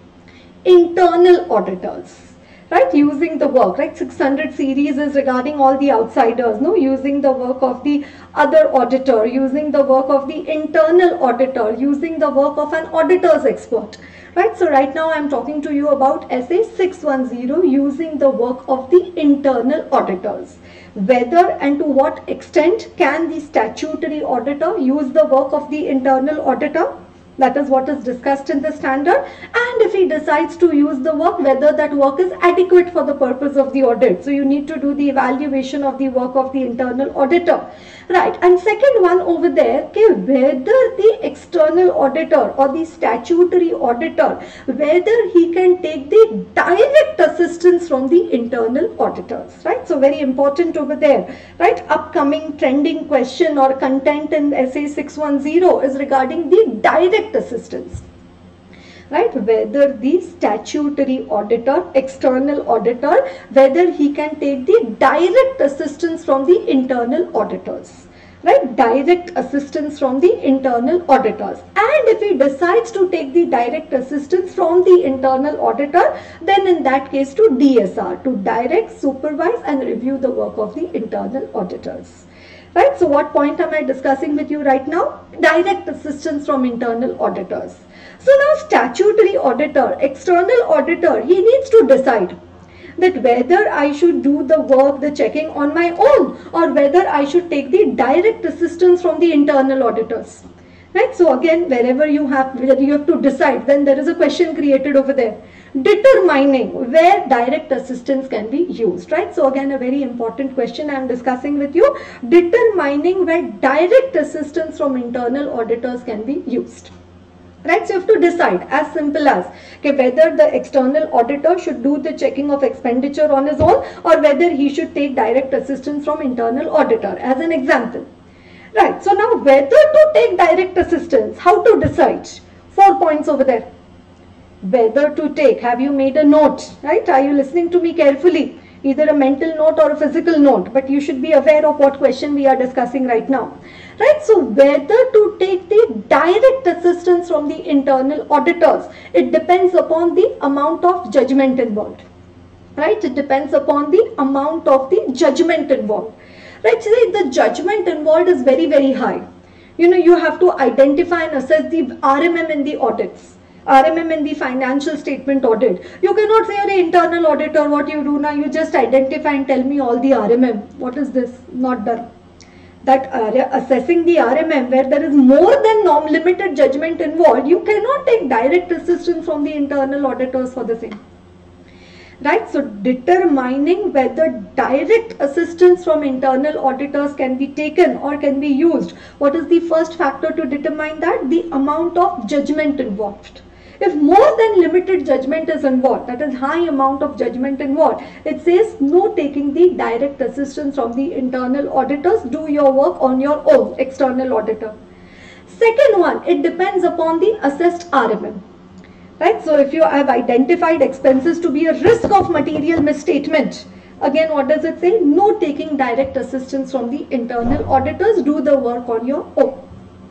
internal auditors, right? Using the work, right? six hundred series is regarding all the outsiders, no? Using the work of the other auditor, using the work of the internal auditor, using the work of an auditor's expert, right? So right now I am talking to you about S A six one zero, using the work of the internal auditors. Whether and to what extent can the statutory auditor use the work of the internal auditor? That is what is discussed in the standard. And if he decides to use the work, whether that work is adequate for the purpose of the audit. So you need to do the evaluation of the work of the internal auditor. Right. And second one over there, okay, whether the external auditor or the statutory auditor, whether he can take the direct assistance from the internal auditors. Right. So very important over there. Right. Upcoming trending question or content in S A six one zero is regarding the direct assistance, right? Whether the statutory auditor, external auditor, whether he can take the direct assistance from the internal auditors, right? Direct assistance from the internal auditors. And if he decides to take the direct assistance from the internal auditor, then in that case to D S R, to direct, supervise and review the work of the internal auditors. Right, so what point am I discussing with you right now? Direct assistance from internal auditors. So now statutory auditor, external auditor, he needs to decide that whether I should do the work, the checking on my own, or whether I should take the direct assistance from the internal auditors. Right, so again, wherever you have, whether you have to decide, then there is a question created over there. Determining where direct assistance can be used, right? So again, a very important question I am discussing with you. Determining where direct assistance from internal auditors can be used. Right, so you have to decide, as simple as okay, whether the external auditor should do the checking of expenditure on his own or whether he should take direct assistance from internal auditor, as an example. Right, so now whether to take direct assistance, how to decide? Four points over there. Whether to take, have you made a note, right? Are you listening to me carefully? Either a mental note or a physical note, but you should be aware of what question we are discussing right now. Right, so whether to take the direct assistance from the internal auditors, it depends upon the amount of judgment involved. Right, it depends upon the amount of the judgment involved. Right, so the judgment involved is very, very high. You know, you have to identify and assess the R M M in the audits. R M M in the financial statement audit. You cannot say, you're an internal auditor, what you do now, you just identify and tell me all the R M M. What is this? Not done. That uh, assessing the R M M where there is more than norm limited judgment involved, you cannot take direct assistance from the internal auditors for the same. Right, so determining whether direct assistance from internal auditors can be taken or can be used. What is the first factor to determine that? The amount of judgment involved. If more than limited judgment is involved, that is high amount of judgment involved, it says no taking the direct assistance from the internal auditors, do your work on your own, external auditor. Second one, it depends upon the assessed R M M. Right, so if you have identified expenses to be a risk of material misstatement, Again, what does it say? No taking direct assistance from the internal auditors. Do the work on your own.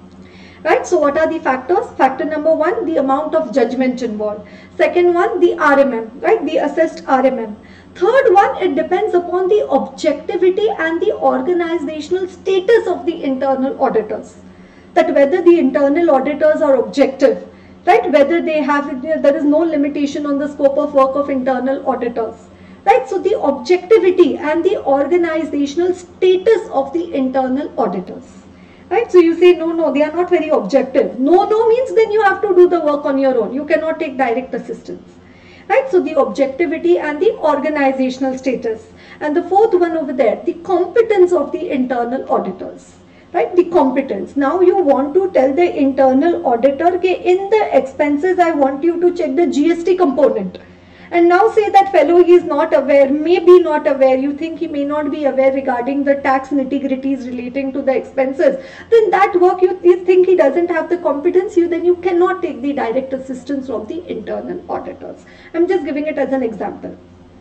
Right, so what are the factors? Factor number one, the amount of judgment involved. Second one, the R M M, right, the assessed R M M. Third one, it depends upon the objectivity and the organizational status of the internal auditors. That whether the internal auditors are objective, right, whether they have, there is no limitation on the scope of work of internal auditors. Right, so the objectivity and the organizational status of the internal auditors. Right, so you say no, no, they are not very objective. No, no means then you have to do the work on your own. You cannot take direct assistance. Right, so the objectivity and the organizational status. And the fourth one over there, the competence of the internal auditors. Right, the competence. Now you want to tell the internal auditor, okay, in the expenses I want you to check the G S T component. And now say that fellow he is not aware, may be not aware, you think he may not be aware regarding the tax nitty-gritties relating to the expenses, then that work you, you think he doesn't have the competence, you then you cannot take the direct assistance from the internal auditors. I'm just giving it as an example.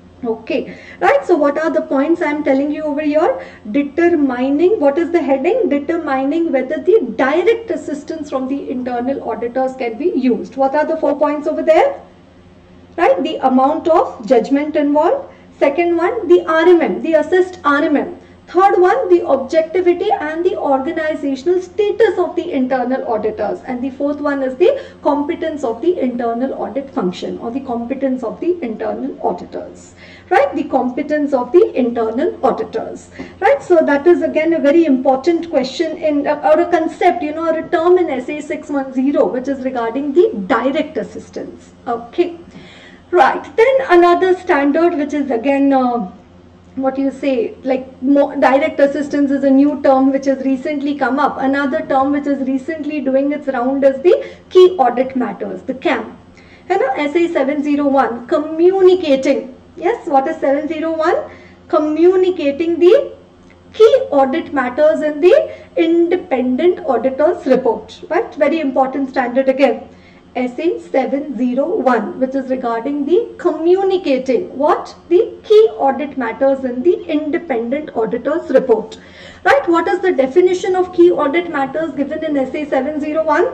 Okay, right, so what are the points I am telling you over here? Determining, what is the heading? Determining whether the direct assistance from the internal auditors can be used. What are the four points over there? Right, the amount of judgment involved. Second one, the R M M, the assessed R M M. Third one, the objectivity and the organizational status of the internal auditors. And the fourth one is the competence of the internal audit function, or the competence of the internal auditors. Right, the competence of the internal auditors. Right, so that is again a very important question in, uh, or a concept, you know, or a term in S A six one zero, which is regarding the direct assistance. Okay. Right, then another standard which is again, uh, what you say, like more direct assistance is a new term which has recently come up. Another term which is recently doing its round is the key audit matters, the C A M. And S A seven zero one, communicating. Yes, what is seven zero one? Communicating the key audit matters in the independent auditor's report. Right, very important standard again. S A seven zero one, which is regarding the communicating what? The key audit matters in the independent auditor's report. Right, what is the definition of key audit matters given in S A seven zero one?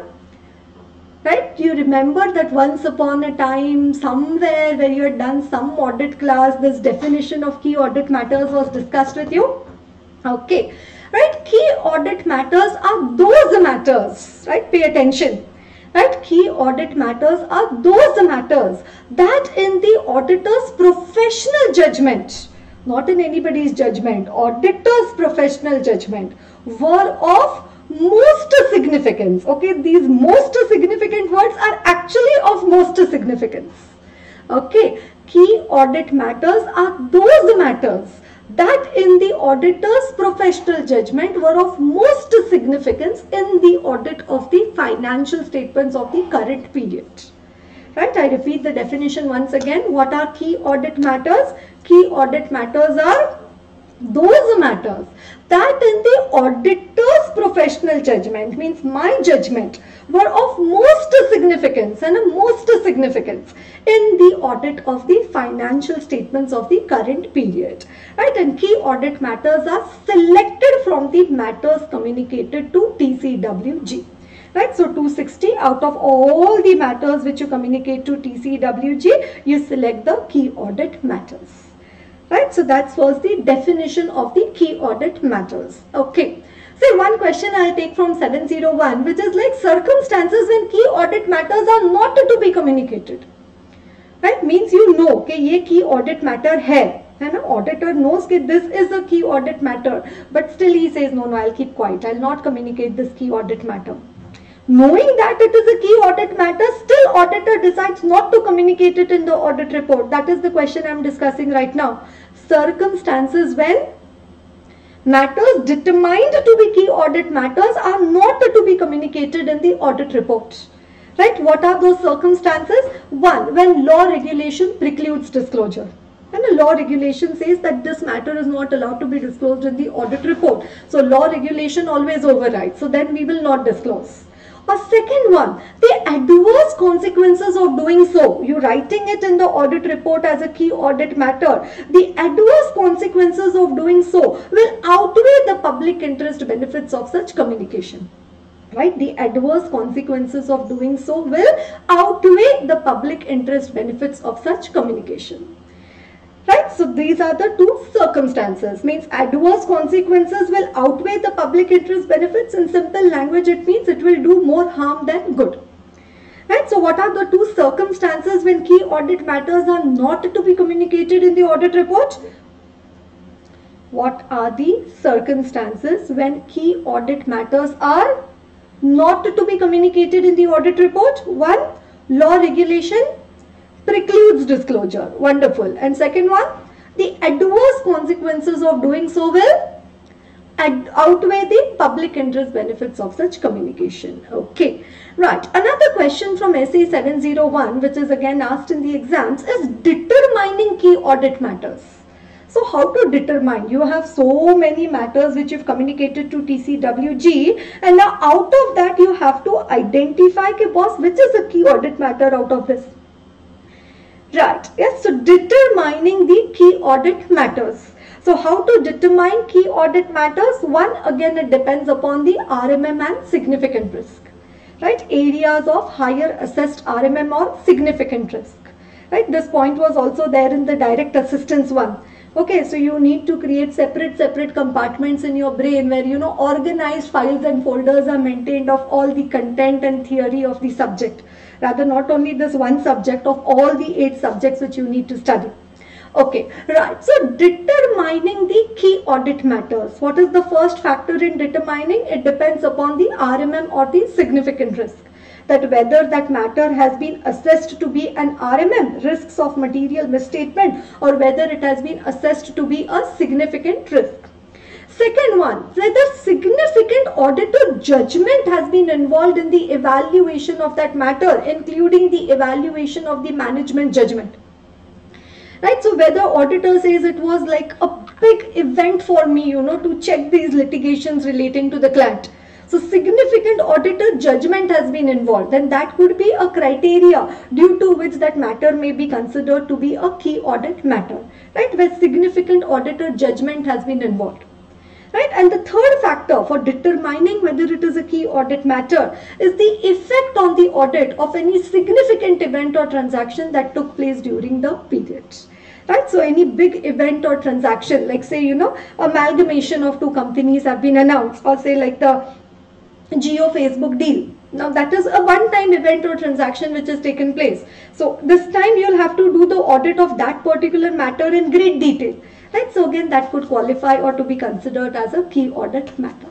Right, you remember that once upon a time, somewhere where you had done some audit class, this definition of key audit matters was discussed with you. Okay, right, key audit matters are those matters, right, pay attention. Right, key audit matters are those matters that in the auditor's professional judgment, not in anybody's judgment, auditor's professional judgment, were of most significance. Okay, these most significant words are actually of most significance. Okay, key audit matters are those matters that in the auditor's professional judgment were of most significance in the audit of the financial statements of the current period. Right, I repeat the definition once again. What are key audit matters? Key audit matters are those matters that in the auditor's professional judgment, means my judgment, were of most significance and a most significance in the audit of the financial statements of the current period. Right, and key audit matters are selected from the matters communicated to T C W G. Right, so two sixty, out of all the matters which you communicate to T C W G, you select the key audit matters. Right, so that was the definition of the key audit matters. Okay, so one question I'll take from seven zero one, which is like circumstances when key audit matters are not to be communicated. Right, means you know, okay, ye key audit matter hai, and an auditor knows that this is a key audit matter, but still he says, no, no, I'll keep quiet, I'll not communicate this key audit matter. Knowing that it is a key audit matter, still auditor decides not to communicate it in the audit report. That is the question I'm discussing right now. Circumstances when matters determined to be key audit matters are not to be communicated in the audit report. Right? What are those circumstances? One, when law regulation precludes disclosure. And a law regulation says that this matter is not allowed to be disclosed in the audit report. So law regulation always overrides. So then we will not disclose. Or second one, the adverse consequences of doing so. You writing it in the audit report as a key audit matter. The adverse consequences of doing so will outweigh the public interest benefits of such communication. Right? The adverse consequences of doing so will outweigh the public interest benefits of such communication. Right? So these are the two circumstances. Means adverse consequences will outweigh the public interest benefits. In simple language, it means it will do more harm than good. Right? So what are the two circumstances when key audit matters are not to be communicated in the audit report? What are the circumstances when key audit matters are not to be communicated in the audit report? One, law regulation precludes disclosure. Wonderful. And second one, the adverse consequences of doing so will outweigh the public interest benefits of such communication. Okay. Right. Another question from S A seven oh one, which is again asked in the exams, is determining key audit matters. So how to determine? You have so many matters which you've communicated to T C W G, and now out of that you have to identify, okay, boss, which is a key audit matter out of this. Right. Yes. So determining the key audit matters. So how to determine key audit matters? One, again, it depends upon the R M M and significant risk. Right. Areas of higher assessed R M M or significant risk. Right. This point was also there in the direct assistance one. Okay, so you need to create separate separate compartments in your brain where, you know, organized files and folders are maintained of all the content and theory of the subject. Rather, not only this one subject, of all the eight subjects which you need to study. Okay, right. So determining the key audit matters. What is the first factor in determining? It depends upon the R M M or the significant risk. That whether that matter has been assessed to be an R M M, risks of material misstatement, or whether it has been assessed to be a significant risk. Second one, whether significant auditor judgment has been involved in the evaluation of that matter, including the evaluation of the management judgment. Right, so whether auditor says it was like a big event for me, you know, to check these litigations relating to the client. So significant auditor judgment has been involved, then that could be a criteria due to which that matter may be considered to be a key audit matter, right, where significant auditor judgment has been involved. Right, and the third factor for determining whether it is a key audit matter is the effect on the audit of any significant event or transaction that took place during the period. Right, so any big event or transaction, like say, you know, amalgamation of two companies have been announced, or say like the Jio Facebook deal. Now that is a one-time event or transaction which has taken place. So this time you'll have to do the audit of that particular matter in great detail. Right, so again that could qualify or to be considered as a key audit matter.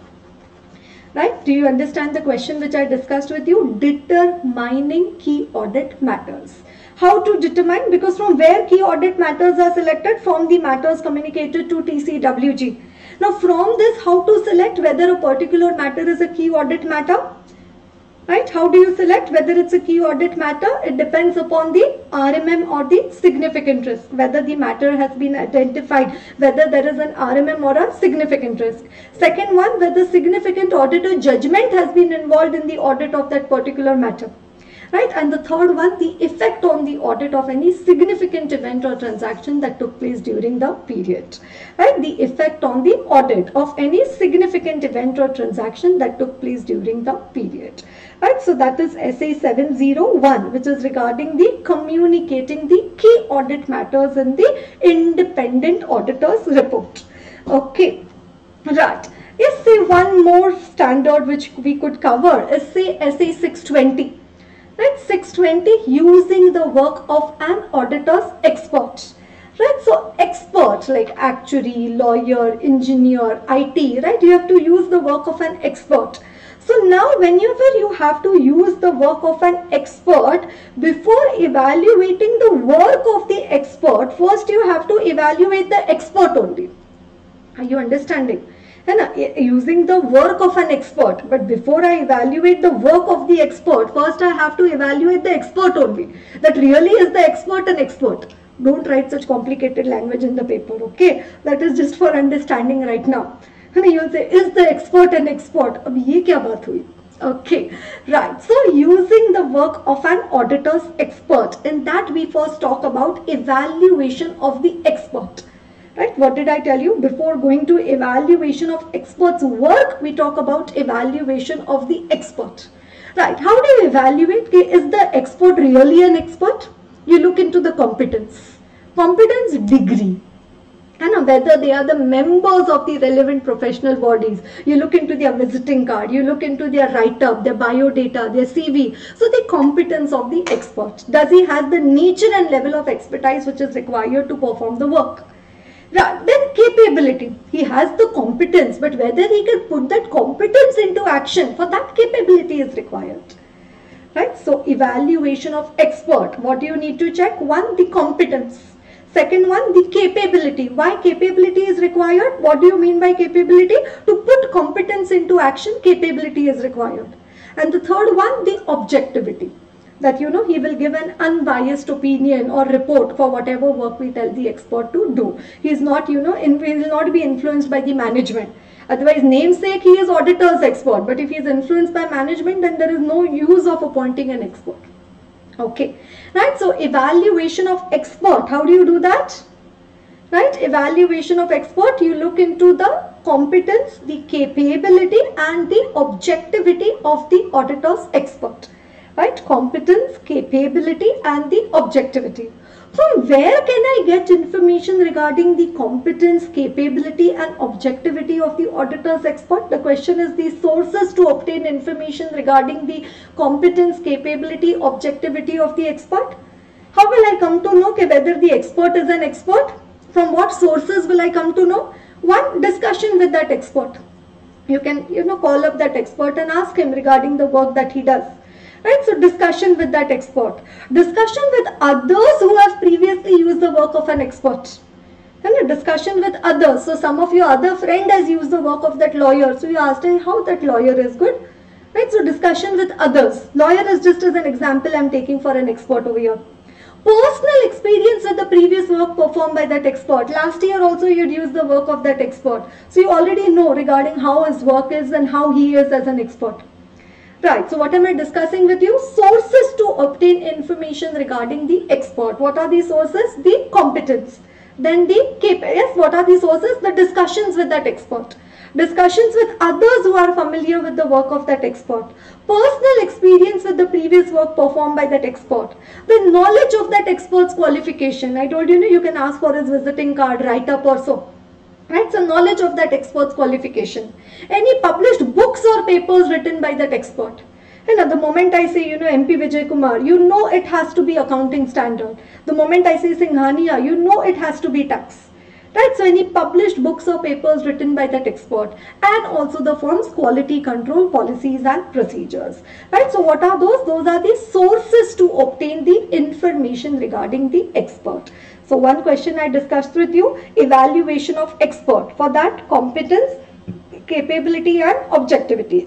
Right, do you understand the question which I discussed with you? Determining key audit matters. How to determine? Because from where key audit matters are selected? From the matters communicated to T C W G. Now from this, how to select whether a particular matter is a key audit matter? Right, how do you select whether it's a key audit matter? It depends upon the R M M or the significant risk, whether the matter has been identified, whether there is an R M M or a significant risk. Second one, whether significant auditor judgment has been involved in the audit of that particular matter. Right, and the third one, the effect on the audit of any significant event or transaction that took place during the period. Right, the effect on the audit of any significant event or transaction that took place during the period. Right, so that is S A seven oh one, which is regarding the communicating the key audit matters in the independent auditor's report. Okay, right. Yes, say one more standard which we could cover is say S A six twenty. Right, six twenty, using the work of an auditor's expert. Right, so expert like actuary, lawyer, engineer, I T, right, you have to use the work of an expert. So now whenever you have to use the work of an expert, before evaluating the work of the expert, first you have to evaluate the expert only. Are you understanding? And using the work of an expert, but before I evaluate the work of the expert, first I have to evaluate the expert only. That really is the expert an expert. Don't write such complicated language in the paper, okay? That is just for understanding right now. And you'll say, is the expert an expert? Ab ye kya baat hui? Okay, right. So using the work of an auditor's expert, in that we first talk about evaluation of the expert. Right, what did I tell you? Before going to evaluation of expert's work, we talk about evaluation of the expert. Right, how do you evaluate? Okay, is the expert really an expert? You look into the competence, competence degree, and whether they are the members of the relevant professional bodies. You look into their visiting card, you look into their write-up, their biodata, their C V. So the competence of the expert. Does he have the nature and level of expertise which is required to perform the work? Right. Then capability. He has the competence, but whether he can put that competence into action, for that capability is required. Right. So evaluation of expert. What do you need to check? One, the competence. Second one, the capability. Why capability is required? What do you mean by capability? To put competence into action, capability is required. And the third one, the objectivity. That, you know, he will give an unbiased opinion or report for whatever work we tell the expert to do. He is not, you know, in, he will not be influenced by the management. Otherwise, namesake, he is auditor's expert. But if he is influenced by management, then there is no use of appointing an expert. Okay, right. So evaluation of expert, how do you do that? Right, evaluation of expert, you look into the competence, the capability and the objectivity of the auditor's expert. Right, competence, capability and the objectivity. From where can I get information regarding the competence, capability and objectivity of the auditor's expert? The question is the sources to obtain information regarding the competence, capability, objectivity of the expert. How will I come to know whether the expert is an expert? From what sources will I come to know? One, discussion with that expert. You can, you know, call up that expert and ask him regarding the work that he does. Right, so discussion with that expert. Discussion with others who have previously used the work of an expert. And a discussion with others. So some of your other friend has used the work of that lawyer. So you asked him how that lawyer is good. Right, so discussion with others. Lawyer is just as an example I am taking for an expert over here. Personal experience with the previous work performed by that expert. Last year also you had used the work of that expert. So you already know regarding how his work is and how he is as an expert. Right, so what am I discussing with you? Sources to obtain information regarding the expert. What are the sources? The competence. Then the capability. Yes, what are the sources? The discussions with that expert. Discussions with others who are familiar with the work of that expert. Personal experience with the previous work performed by that expert. The knowledge of that expert's qualification. I told you, you know, you can ask for his visiting card, write-up or so. Right, so knowledge of that expert's qualification. Any published books or papers written by that expert. And at the moment I say, you know, M P Vijay Kumar, you know it has to be accounting standard. The moment I say Singhania, you know it has to be tax. Right, so any published books or papers written by that expert. And also the firm's quality control policies and procedures. Right, so what are those? Those are the sources to obtain the information regarding the expert. So one question I discussed with you, evaluation of expert. For that, competence, capability and objectivity.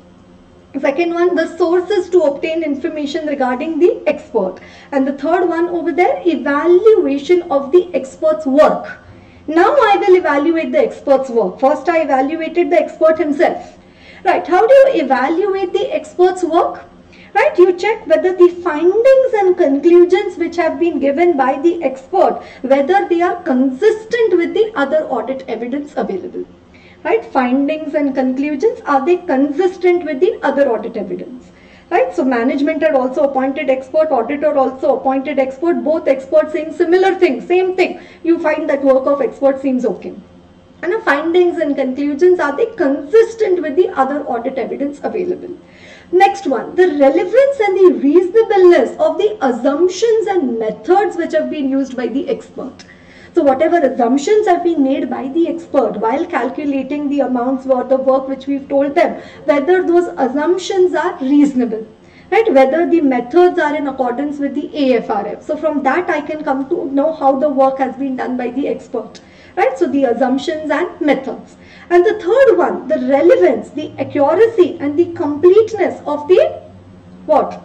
Second one, the sources to obtain information regarding the expert. And the third one over there, evaluation of the expert's work. Now I will evaluate the expert's work. First I evaluated the expert himself. Right, how do you evaluate the expert's work? Right, you check whether the findings and conclusions which have been given by the expert, whether they are consistent with the other audit evidence available. Right, findings and conclusions, are they consistent with the other audit evidence? Right, so management had also appointed expert, auditor also appointed expert, both experts saying similar thing, same thing. You find that work of expert seems okay. And the findings and conclusions, are they consistent with the other audit evidence available? Next one, the relevance and the reasonableness of the assumptions and methods which have been used by the expert. So whatever assumptions have been made by the expert while calculating the amounts for the work which we've told them, whether those assumptions are reasonable, right? Whether the methods are in accordance with the A F R F. So from that I can come to know how the work has been done by the expert, right? So the assumptions and methods. And the third one, the relevance, the accuracy and the completeness of the what?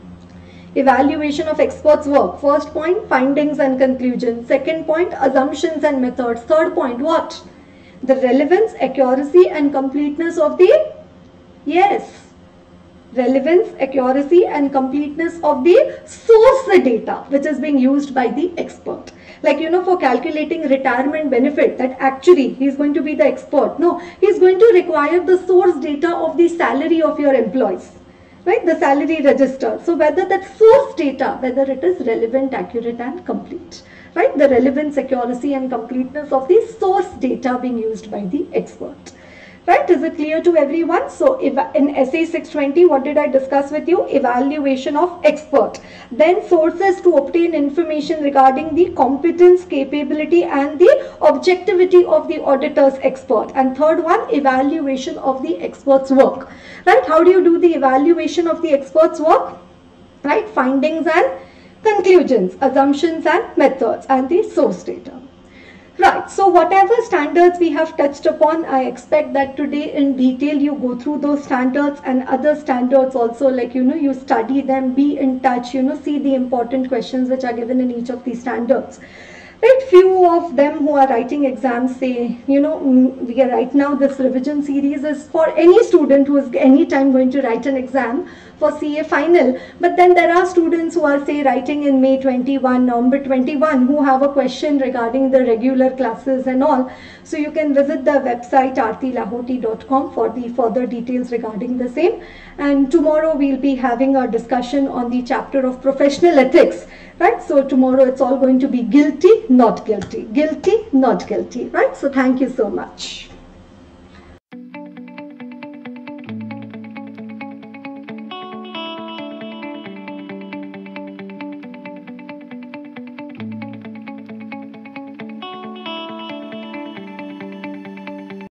Evaluation of experts' work. First point, findings and conclusions. Second point, assumptions and methods. Third point, what? The relevance, accuracy and completeness of the, yes, relevance, accuracy and completeness of the source data which is being used by the expert. Like, you know, for calculating retirement benefit, that actually he is going to be the expert. No, he is going to require the source data of the salary of your employees, right? The salary register. So whether that source data, whether it is relevant, accurate and complete, right? The relevance, accuracy and completeness of the source data being used by the expert. Right, is it clear to everyone? So in essay six twenty, what did I discuss with you? Evaluation of expert. Then sources to obtain information regarding the competence, capability and the objectivity of the auditor's expert. And third one, evaluation of the expert's work. Right, how do you do the evaluation of the expert's work? Right, findings and conclusions, assumptions and methods and the source data. Right, so whatever standards we have touched upon, I expect that today in detail you go through those standards and other standards also, like, you know, you study them, be in touch, you know, see the important questions which are given in each of these standards. Right, few of them who are writing exams say, you know, we are right now, this revision series is for any student who is anytime going to write an exam for C A final. But then there are students who are, say, writing in May twenty-one, November twenty-one, who have a question regarding the regular classes and all. So you can visit the website aarti lahoti dot com for the further details regarding the same. And tomorrow we'll be having a discussion on the chapter of professional ethics. Right, so tomorrow it's all going to be guilty, not guilty, guilty, not guilty. Right, so thank you so much.